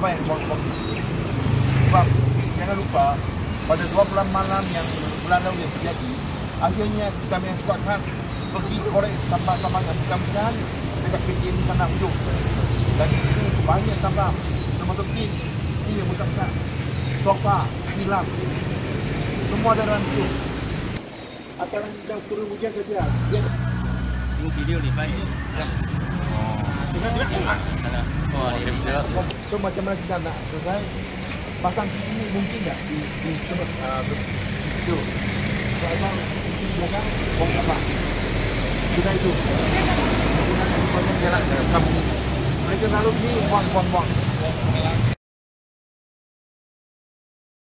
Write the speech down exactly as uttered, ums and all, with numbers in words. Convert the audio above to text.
apa yang buang-buang. Sebab jangan lupa pada dua bulan malam yang bulan lalu yang terjadi, akhirnya kami yang suka khas pergi korek sampah-sampah yang bukan-bukan dekat P T M di sana ujung. Dan itu banyak sampah termasuk tin, tin yang bukan-bukan, sofa, tilam, semua ada dalam itu. Akan sedang turun hujan saja. Dia 星期六礼拜一。哦，那你们挺满的呢。哇，你的车。 So macam mana kita nak selesai pasang sini mungkin tak di di tempat uh, itu. So abang di belakang buang apa? Kita itu. Kita banyak jalan ke kampung. Mereka lalu ni buang buang buang.